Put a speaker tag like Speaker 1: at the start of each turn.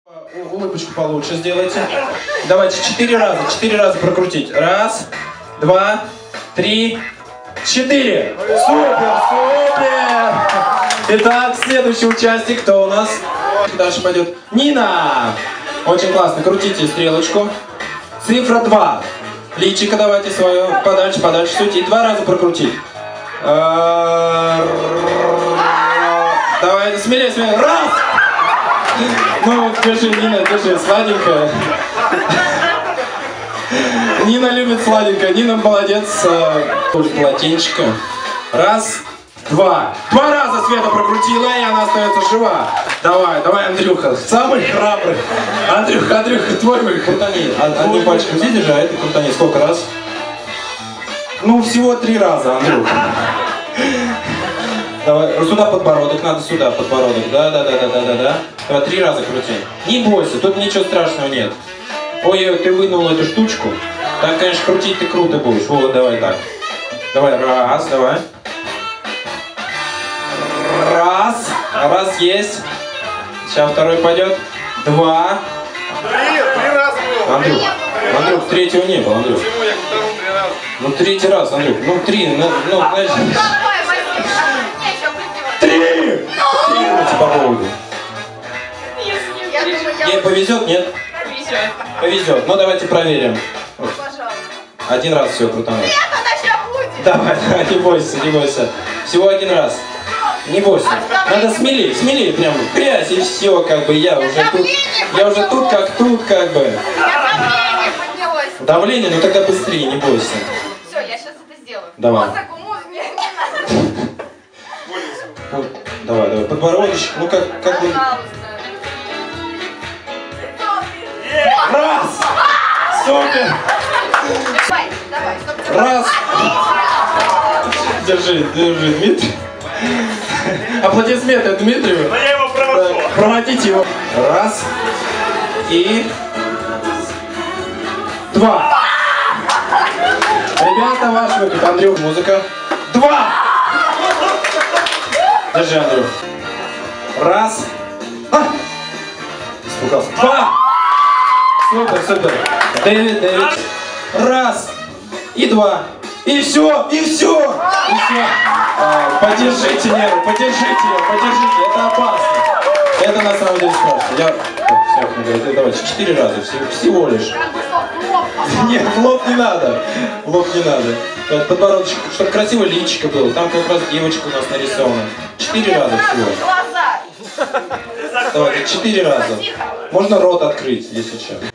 Speaker 1: Улыбочку получше сделайте. Давайте 4 раза прокрутить. 1, 2, 3, 4. Супер, супер! Итак, следующий участник, кто у нас? Дальше пойдет Нина. Очень классно, крутите стрелочку. Цифра 2. Личико давайте свое подальше, сути. И 2 раза прокрутить. Давай, смелее. Раз! Ну, держи, Нина, держи, сладенькая. Нина любит сладенькое. Нина молодец. Полотенчика. 1, 2. 2 раза Света прокрутила, и она остается жива. Давай, Андрюха, самый храбрый. Андрюха, твой крутани. Одним пальчиком здесь держи, а это крутани. Сколько раз? Ну, всего 3 раза, Андрюха. Давай, сюда подбородок, надо сюда подбородок. Да. Давай 3 раза крути. Не бойся, тут ничего страшного нет. Ой, ты вынул эту штучку. Так, конечно, крутить ты круто будешь. Вот, давай так. Давай, давай. Раз есть. Сейчас второй пойдет. 2.
Speaker 2: 3 раза было.
Speaker 1: Андрюх, 3-го не было, Андрюх.
Speaker 2: Почему я к второму 3 раза?
Speaker 1: Ну, 3-й раз, Андрюх. Ну, 3, знаешь. 3! По поводу. Ей повезет, нет? Повезет. Ну, давайте проверим.
Speaker 3: Пожалуйста.
Speaker 1: 1 раз все крутануть.
Speaker 3: Нет, она сейчас будет.
Speaker 1: Давай, не бойся. Всего 1 раз. Не бойся. Надо смелее прям. Грязь и все, как бы я уже тут, как бы.
Speaker 3: Давление поднялось.
Speaker 1: Давление, ну тогда быстрее, не бойся.
Speaker 3: Все, я сейчас это сделаю.
Speaker 1: Давай.
Speaker 3: Музыку, не надо.
Speaker 1: Вот, давай, подбородочек, ну как бы. Раз! Супер!
Speaker 3: Давай, стоп.
Speaker 1: Раз! Держи, Дмитрий. Аплодисменты Дмитрию.
Speaker 2: Но я его провожу.
Speaker 1: Проводите его. 1 и 2. Ребята, ваш выход. Андрюх, музыка. 2. Держи, Андрюх. 1. Испугался. 2. Супер. Дэвид. 1 и 2. И все. Подержите нервы, подержите. Это опасно. Это на самом деле страшно. Давайте 4 раза, всего лишь. Нет, в лоб не надо. Подбородочек, чтобы красивое личико было. Там как раз девочка у нас нарисована. 4 раза всего. Давайте 4 раза. Можно рот открыть, если что.